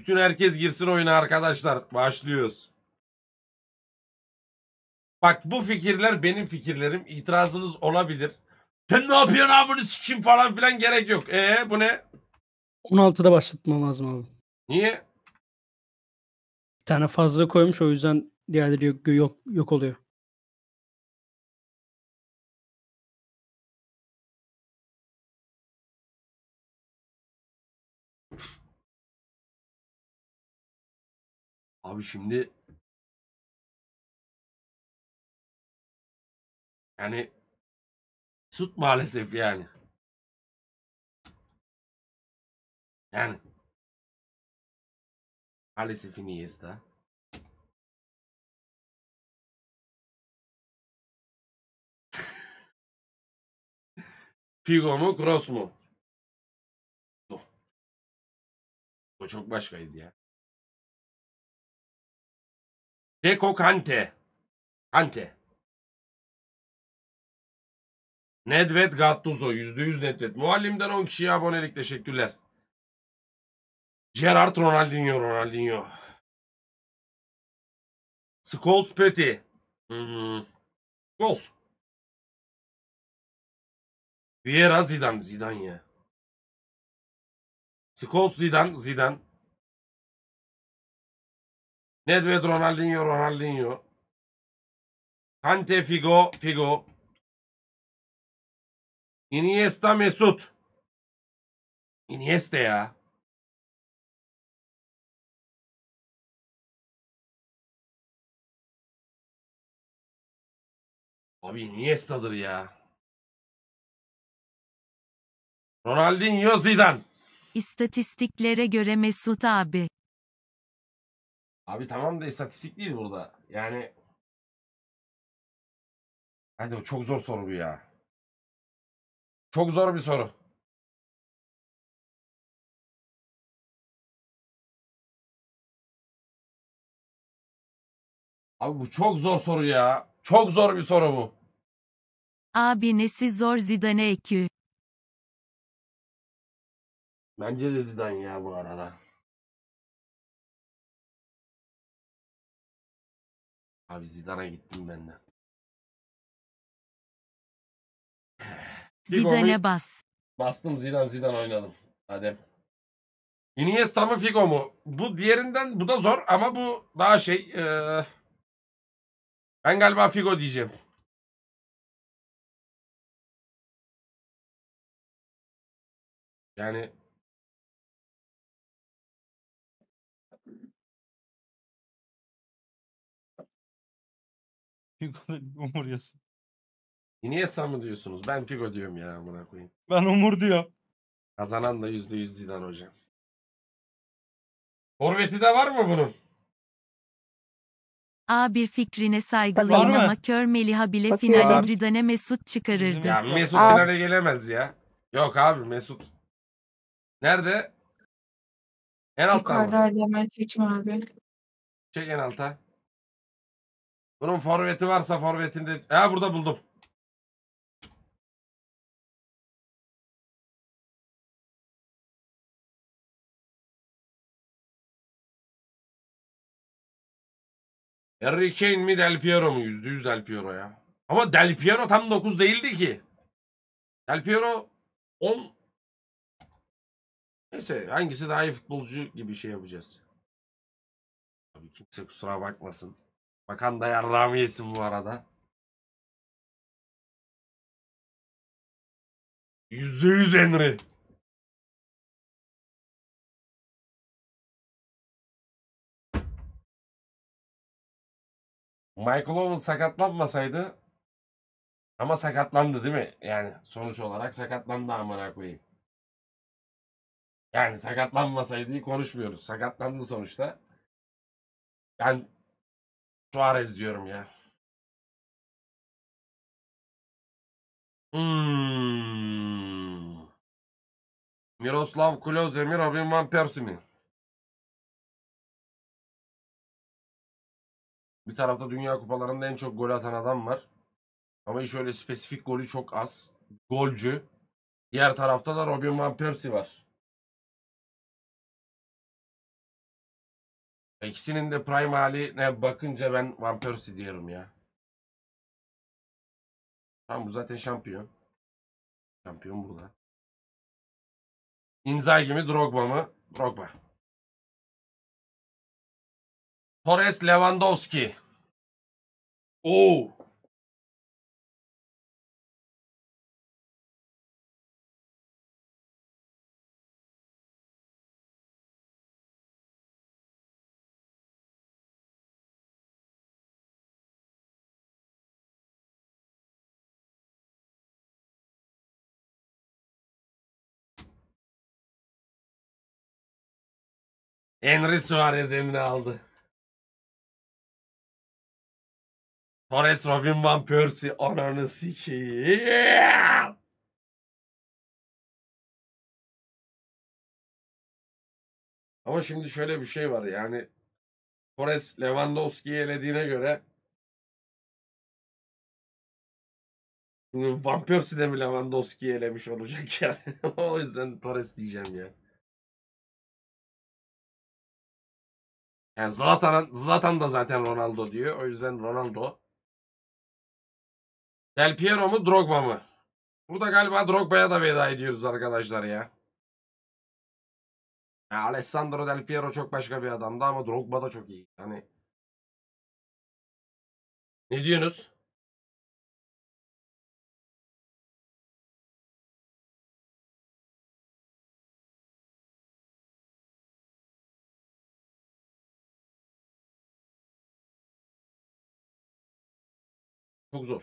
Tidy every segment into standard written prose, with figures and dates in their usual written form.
Bütün herkes girsin oyuna arkadaşlar. Başlıyoruz. Bak bu fikirler benim fikirlerim. İtirazınız olabilir. Sen ne yapıyorsun abini sikim falan filan gerek yok. Bu ne? 16'da başlatmam lazım abi. Niye? Bir tane fazla koymuş, o yüzden diğerleri yok oluyor. Abi şimdi yani süt maalesef yani. Yani maalesef Iniesta. Figo mu Kroos mu? O çok başkaydı ya. Deco Kante. Kante. Nedved Gattuso. %100 Nedved. Muallimden 10 kişiye abonelik teşekkürler. Gerard Ronaldinho. Scholes Pöti. Scholes. Vieira Zidane ya. Scholes Zidane. Nedved Ronaldinho. Kante Figo. Iniesta Mesut. Iniesta ya. Abi Iniesta'dır ya. Ronaldinho Zidane. İstatistiklere göre Mesut abi. Abi tamam da istatistik değil burada. Yani hadi o çok zor soru bu ya. Çok zor bir soru. Abi bu çok zor soru ya. Çok zor bir soru bu. Abi nesi zor Zidane ekü. Bence de Zidane ya bu arada. Abi Zidane'a gittim ben de. Zidane bas. Bastım Zidane oynadım. Hadi. Iniesta mı Figo mu? Bu diğerinden bu da zor ama bu daha şey. Ben galiba Figo diyeceğim. Yani Figo'nun Umur yazın. Iniesta mı diyorsunuz? Ben Figo diyorum ya amına koyayım. Ben Umur diyor. Kazanan da %100 Zidane hocam. Forveti de var mı bunun? A1 fikrine saygılıyım Var mı? ama kör Meliha bile Bakıyorum. finale Zidane Mesut çıkarırdı. Ya Mesut Abi. finale gelemez ya. Yok abi Mesut. Nerede? En altta mı? Yukarıdaydı, hemen çekme abi. Çek en alta. Bunun forveti varsa forvetinde... Ha burada buldum. Harry Kane mi Del Piero mu? %100 Del Piero ya. Ama Del Piero tam 9 değildi ki. Del Piero 10. Neyse hangisi daha iyi futbolcu gibi şey yapacağız. Tabii kimse kusura bakmasın. Bakan da yarrağımı yesin bu arada. %100 Henry. Michael Owen sakatlanmasaydı ama sakatlandı değil mi? Yani sonuç olarak sakatlandı amına koyayım. Yani sakatlanmasaydı konuşmuyoruz. Sakatlandı sonuçta. Ben Suarez diyorum ya. Miroslav Klose mi Robin Van Persie mi? Bir tarafta Dünya Kupalarında en çok gol atan adam var. Ama hiç öyle spesifik golü çok az. Golcü. Diğer tarafta da Robin Van Persie var. İkisinin de prime haline bakınca ben Van Persie diyorum ya. Tamam, bu zaten şampiyon. Şampiyon burada. Inzaghi mi Drogba mı? Drogba. Torres Lewandowski. Oo. Henry Suarez emri aldı. Torres Robin Van Persie ananı sikeyim. Ama şimdi şöyle bir şey var yani. Torres Lewandowski'yi elediğine göre şimdi Van Persie de mi Lewandowski'yi elemiş olacak yani. O yüzden Torres diyeceğim ya. Yani Zlatan da zaten Ronaldo diyor. O yüzden Ronaldo. Del Piero mu Drogba mı? Burada galiba Drogba'ya da veda ediyoruz arkadaşlar ya. Ya Alessandro Del Piero çok başka bir adamdı ama Drogba da çok iyi. Hani ne diyorsunuz? Çok zor.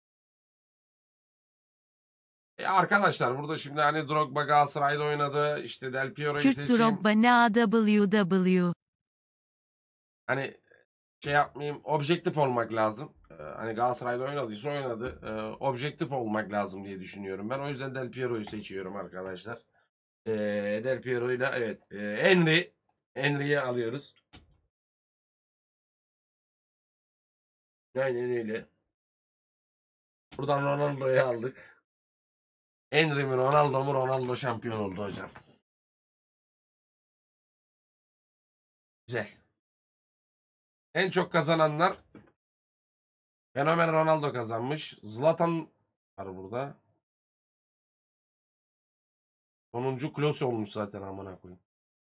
Arkadaşlar burada şimdi hani Drogba Galatasaray'da oynadı. İşte Del Piero'yu Kürt seçeyim. Drogba ne AWW. Hani şey yapmayayım. Objektif olmak lazım. Hani Galatasaray'da oynadıysa oynadı. Objektif olmak lazım diye düşünüyorum. Ben o yüzden Del Piero'yu seçiyorum arkadaşlar. Del Piero'yla evet. Henry'yi alıyoruz. Aynen öyle. Buradan Ronaldo'yu aldık. Henry mi Ronaldo mu? Ronaldo şampiyon oldu hocam. Güzel. En çok kazananlar Fenomen Ronaldo kazanmış. Zlatan var burada. Sonuncu Klose olmuş zaten amına koyayım.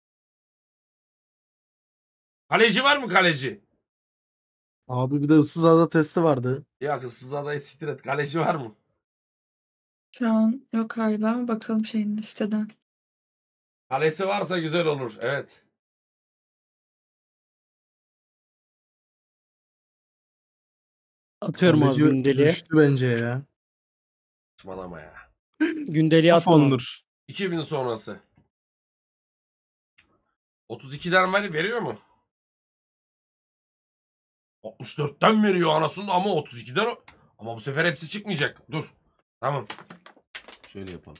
Kaleci var mı kaleci? Abi bir de ıssız ada testi vardı. Ya kızsız adayı siktir et. Kaleci var mı? Şu an yok galiba ama bakalım şeyin listeden. Kalesi varsa güzel olur. Evet. Atıyorum abi Kaleci gündeliğe. düştü bence ya. Saçmalama ya. Gündeliğe attım abi. Fondur. 2000 sonrası. 32'den veriyor mu? 64'ten veriyor anasını ama 32'den ama bu sefer hepsi çıkmayacak. Dur. Tamam. Şöyle yapalım.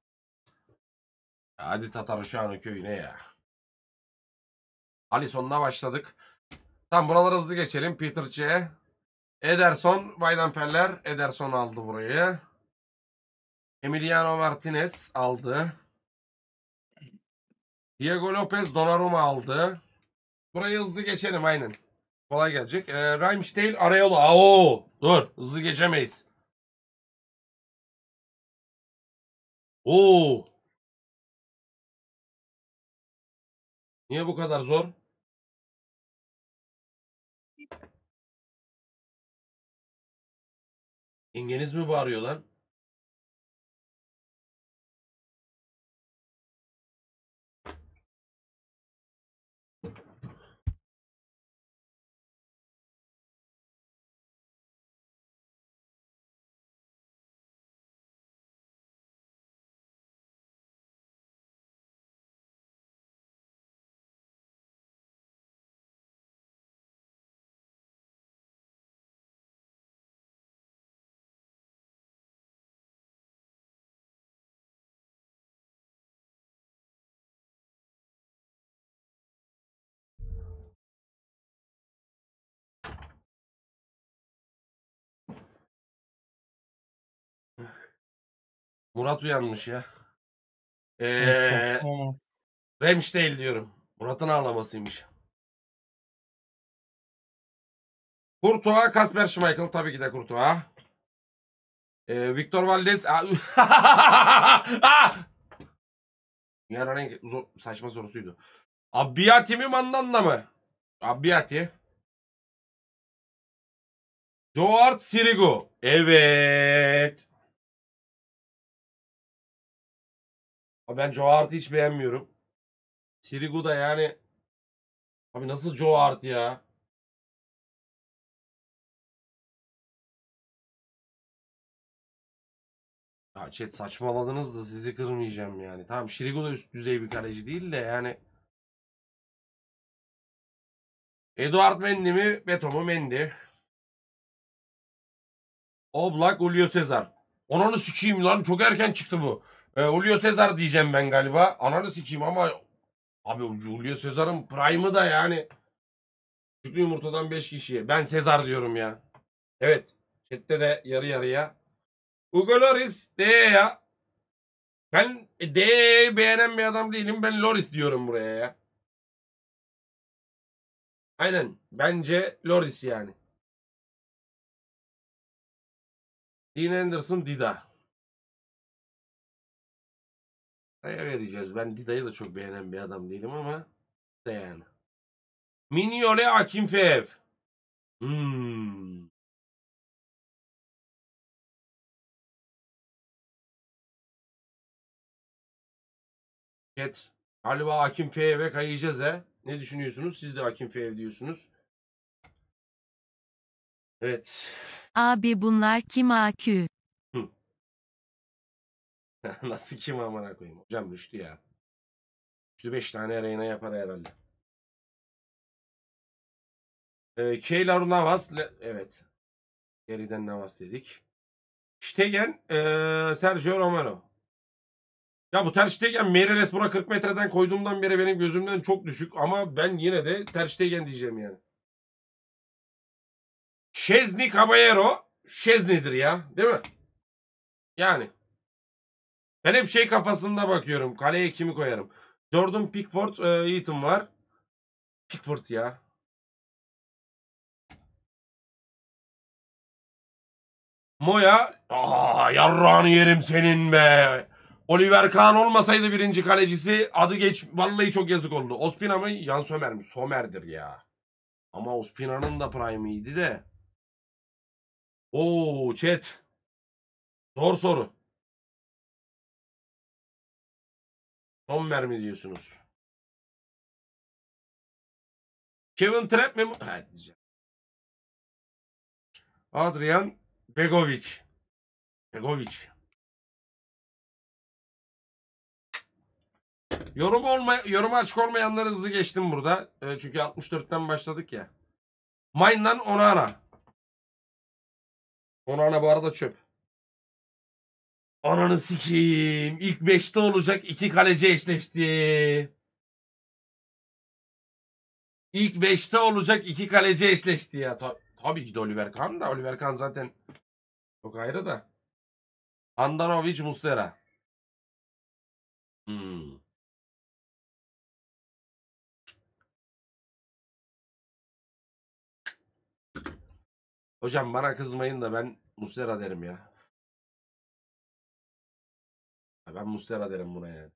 Hadi Tatar şu an köyüne ya. Alisson'la başladık. Tam buraları hızlı geçelim. Peter C. Ederson, Weidenfeller. Ederson aldı burayı. Emiliano Martinez aldı. Diego Lopez Donnarumma aldı. Burayı hızlı geçelim aynen. Kolay gelecek. Ramsdale Areola. Oo, dur hızlı geçemeyiz. Oo. Niye bu kadar zor? İngiliz mi bağırıyor lan? Murat uyanmış ya. Evet, korktum ama. Ramsdale diyorum. Murat'ın ağlamasıymış. Courtois, Kasper Schmeichel. Tabii ki de Courtois. Victor Valdez. Dünyanın en saçma sorusuydu. Abbiati mi Mandanda mı? Abbiati. Joart Sirigu. Evet. Ben Joart'ı hiç beğenmiyorum. Sirigu da yani. Abi nasıl Joart ya? Ya chat saçmaladınız da sizi kırmayacağım yani. Tamam Sirigu da üst düzey bir kaleci değil de yani. Eduard Mendy mi? Beto mu? Mendy. Oblak, Julio Cesar. Ananı sikeyim lan. Çok erken çıktı bu. Julio Cesar diyeceğim ben galiba. Ananı sikeyim ama abi Julio Cesar'ın prime'ı da yani. Küçüklü yumurtadan 5 kişiye. Ben Cesar diyorum ya. Evet. Chat'te de yarı yarıya. Hugo Lloris. De ya. Ben D'yi beğenen bir adam değilim. Ben Lloris diyorum buraya ya. Aynen. Bence Lloris yani. Dean Anderson, Dida. Dida'ya vereceğiz. Ben Dida'yı da çok beğenen bir adam değilim ama de yani. Mignolet, Akinfeev. Chat. Galiba Akinfeev'e kayacağız he. Ne düşünüyorsunuz? Siz de Akinfeev diyorsunuz. Evet. Abi bunlar kim AQ? Nasıl kim amına koyayım? Hocam Rüştü ya. Rüştü 5 tane arayına yapar herhalde. Keylor Navas. Evet. Geriden Navas dedik. Stegen. Sergio Romero. Ya bu Ter Stegen Meireles buna 40 metreden koyduğumdan beri benim gözümden çok düşük. Ama ben yine de Ter Stegen diyeceğim yani. Szczęsny Caballero. Szczęsny'dir ya. Değil mi? Yani. Ben hep şey kafasında bakıyorum. Kaleye kimi koyarım? Jordan Pickford, Heaton var. Pickford ya. Moya. Yarrağını yerim senin be. Oliver Kahn olmasaydı birinci kalecisi adı geç. Vallahi çok yazık oldu. Ospina mı? Jan Sommer mi? Sommer'dir ya. Ama Ospina'nın da prime'iydi de. Oo chat. Zor soru. Sommer mi diyorsunuz? Kevin Trapp mi? Ha, diyeceğim. Adrian Begovic. Begovic. Yoruma açık olmayanları hızlı geçtim burada. Çünkü 64'ten başladık ya. Main'dan Onana. Onana bu arada çöp. Ananı sikeyim. İlk 5'te olacak 2 kaleci eşleşti. İlk 5'te olacak 2 kaleci eşleşti ya. Tabii ki de Oliver Kahn da. Oliver Kahn zaten çok ayrı da. Andanovic, Muslera. Hocam bana kızmayın da ben Muslera derim ya. Ben Muslera derim buna yani.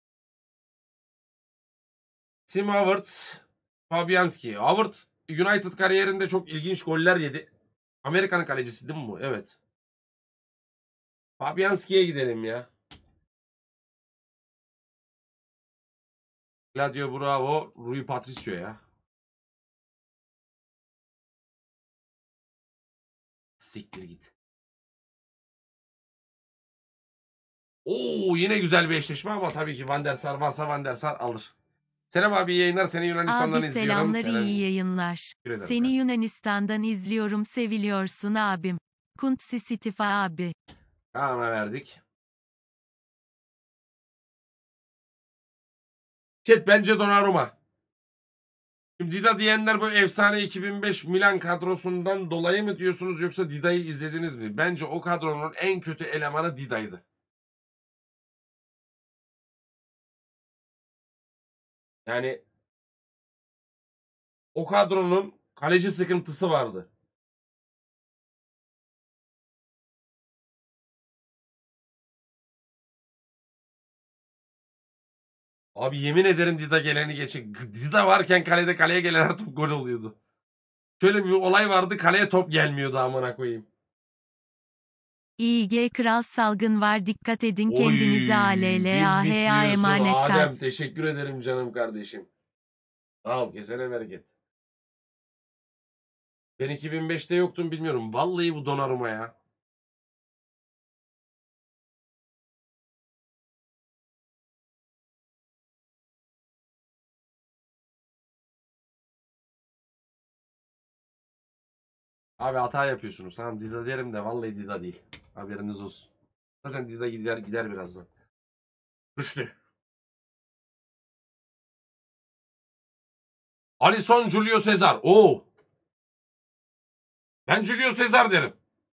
Tim Havertz, Fabianski. Havertz United kariyerinde çok ilginç goller yedi. Amerikan kalecisi değil mi bu? Evet. Fabianski'ye gidelim ya. Gladio Bravo, Rui Patricio ya. Siktir git. Oo yine güzel bir eşleşme ama tabii ki Van der Sar varsa Van der Sar alır. Selam abi iyi yayınlar. Seni Yunanistan'dan Abi izliyorum. selamlar Selam. iyi yayınlar. Teşekkür ederim Seni kardeşim. Yunanistan'dan izliyorum seviliyorsun abim. Kuntsi Stifa abi. Kaan'a verdik. Chat bence Donnarumma. Şimdi Dida diyenler bu efsane 2005 Milan kadrosundan dolayı mı diyorsunuz yoksa Dida'yı izlediniz mi? Bence o kadronun en kötü elemanı Dida'ydı. Yani o kadronun kaleci sıkıntısı vardı. Abi yemin ederim Dida geleni geçecek. Dida varken kalede kaleye gelen her top gol oluyordu. Şöyle bir olay vardı, kaleye top gelmiyordu amına koyayım. İG Kral salgın var, dikkat edin Oy, kendinize. ALLAH'a dik diyorsun emanet Adem. kalp. Teşekkür ederim canım kardeşim. Sağ ol, kesene bereket. Ben 2005'te yoktum, bilmiyorum. Vallahi bu Donnarumma ya. Abi hata yapıyorsunuz. Tamam, Dida derim de vallahi Dida değil. Haberiniz olsun. Zaten Dida gider birazdan. Rüştü. Alisson, Julio Cesar. Oo. Ben Julio Cesar derim.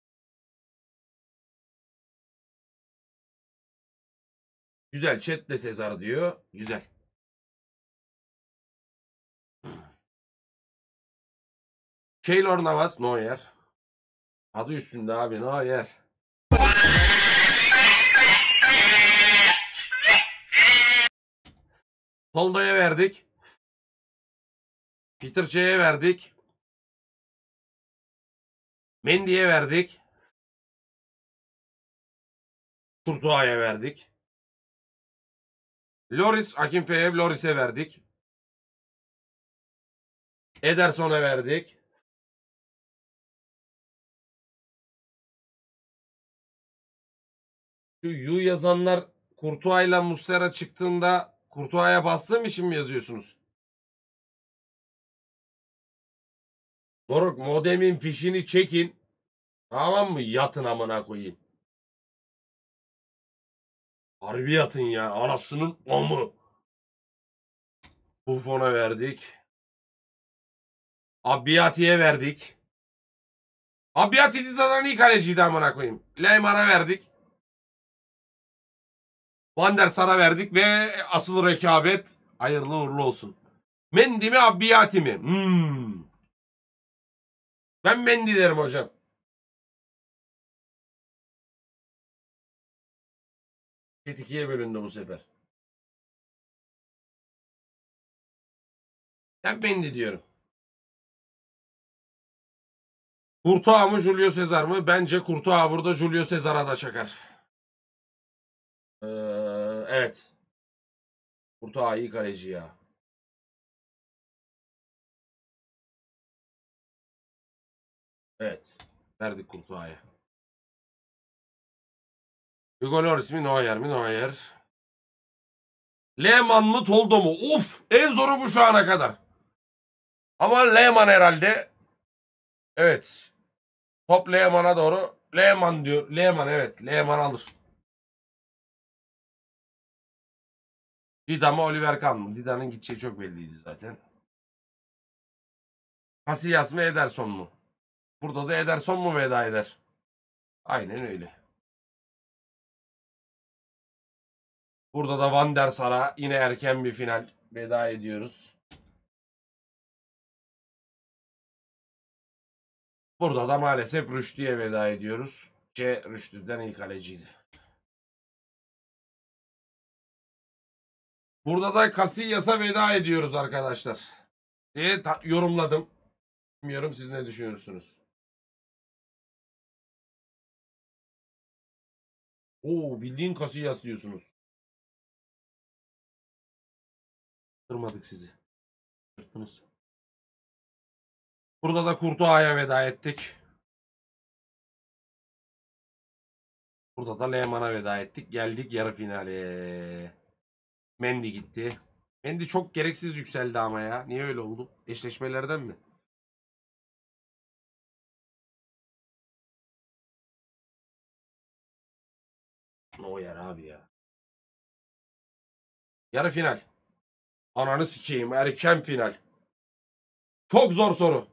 Güzel. Chat de Cesar diyor. Güzel. Keylor Navas. Neuer. Adı üstünde abi. Neuer. Toldo'ya verdik. Peter Ç'ye verdik. Mendy'ye verdik. Courtois'a verdik. Loris, Akinfe'ye, Loris'e verdik. Ederson'a verdik. Şu U yazanlar Courtois'la Muslera çıktığında Courtois'a bastığım için mi yazıyorsunuz? Moruk, modemin fişini çekin. Tamam mı? Yatın amına koyayım. Harbi yatın ya. Anasının amı. Buffon'a verdik. Abbiati'ye verdik. Abbiati Dida'dan iyi kaleciydi amına koyayım. Leyman'a verdik. Van der Sar'a verdik ve asıl rekabet hayırlı uğurlu olsun. Mendy mi Abbiati mi? Ben Mendy derim hocam. Chat 2'ye bölündü bu sefer. Ben Mendy diyorum. Courtois mı Julio Cesar mı? Bence Courtois burada Julio Cesar'a da çakar. Evet. Courtois iyi kaleci ya. Evet. Verdik Courtois'a. Hugo Lloris mi Neuer mi? Neuer. Lehmann mı Toldo mu? Of! En zoru bu şu ana kadar. Ama Lehmann herhalde. Evet. Top Lehmann'a doğru. Lehmann diyor. Lehmann, evet. Lehmann alır. Dida mı Oliver Kahn mı? Dida'nın gideceği çok belliydi zaten. Casillas mı Ederson mu? Burada da Ederson mu veda eder? Aynen öyle. Burada da Van der Sar'a yine erken bir final veda ediyoruz. Burada da maalesef Rüştü'ye veda ediyoruz. Rüştü'den iyi kaleciydi. Burada da Casillas'a veda ediyoruz arkadaşlar. Diye yorumladım. Bilmiyorum siz ne düşünürsünüz? Oo, bildiğin Casillas diyorsunuz. Kırmadık sizi. Kırpınız. Burada da Courtois'a veda ettik. Burada da Lehmann'a veda ettik. Geldik yarı finale. Mendy gitti. Mendy çok gereksiz yükseldi ama ya. Niye öyle oldu? Eşleşmelerden mi? O yer abi ya. Yarı final. Ananı sikeyim. Erken final. Çok zor soru.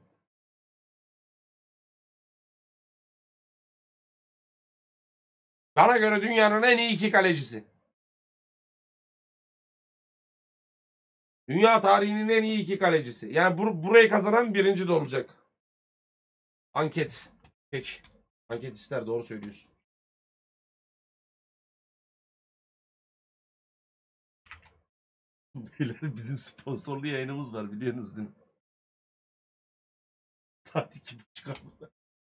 Bana göre dünyanın en iyi iki kalecisi. Dünya tarihinin en iyi iki kalecisi. Yani burayı kazanan birinci de olacak. Anket. Peki. Anket ister, doğru söylüyorsun. Beyler bizim sponsorlu yayınımız var biliyorsunuz değil mi? Saat 2.30.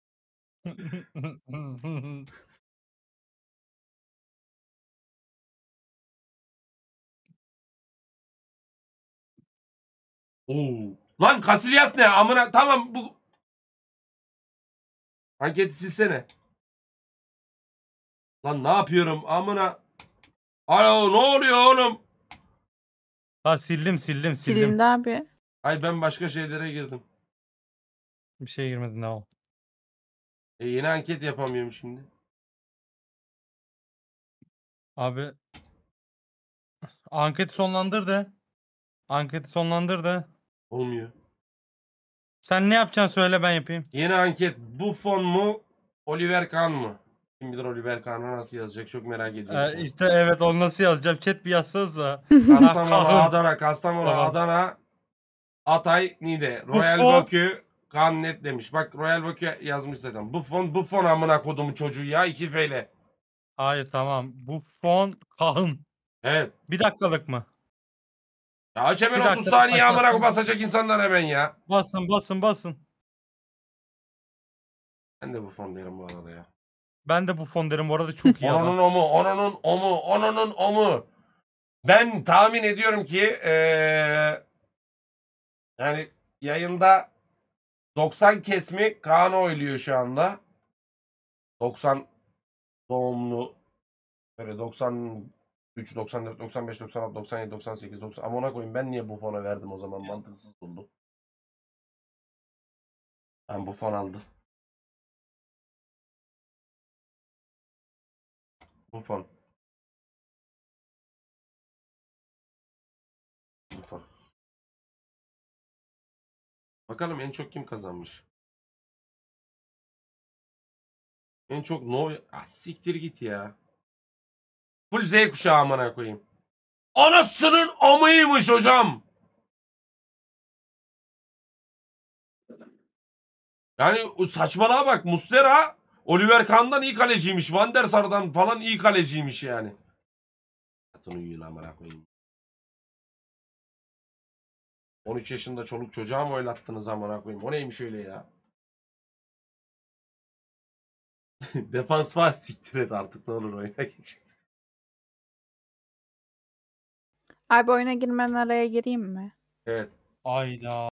Oo. Lan Casillas ne? Amına tamam bu anketi silsene. Lan ne yapıyorum? Amına. Alo ne oluyor oğlum? Ha sildim. Silindi abi. Ay ben başka şeylere girdim. Bir şey girmedi ne o. Yeni anket yapamıyorum şimdi. Abi anketi sonlandır de. Anketi sonlandır da. Olmuyor. Sen ne yapacaksın söyle ben yapayım. Yeni anket Buffon mu? Oliver Kahn mı? Kim bilir Oliver Kahn'a nasıl yazacak çok merak ediyorum. şu an. İşte evet onu nasıl yazacağım? Chat bir yazsanız da. Kastamonu, Kahn. Adana, Kastamonu, Tamam. Adana, Hatay, Niğde. Royal Buffon. Bakü, Kahn net demiş. Bak Royal Bakü yazmış zaten. Buffon amına kodumu çocuğu ya. 2 feyle. Hayır tamam. Buffon Kahn. Evet. Bir dakikalık mı? Ya aç hemen Bir 30 dakika, saniye amına başlattım. basacak insanlar hemen ya. Basın. Ben de Buffon derim bu arada ya. Ben de Buffon derim bu arada çok iyi Onun adam. omu. Ben tahmin ediyorum ki yani yayında 90 kesmi Kaan'ı oyluyor şu anda. 90 doğumlu böyle 93, 94, 95, 96, 97, 98, 90. Amına koyayım ben niye Buffon'a verdim o zaman mantıksız buldum. Ben Buffon aldım. Buffon. Bakalım en çok kim kazanmış? En çok siktir git ya. Full Z kuşağı amına koyayım. Anasının amıymış hocam. Yani o saçmalığa bak. Muslera Oliver Kahn'dan iyi kaleciymiş. Van der Sar'dan falan iyi kaleciymiş yani. Atın uyuyun amına koyayım. 13 yaşında çoluk çocuğa mı oylattınız amına koyayım? O neymiş öyle ya? Defans var siktir et artık ne olur oyuna geç. Abi oyuna girmeden araya gireyim mi? Evet. Ayda.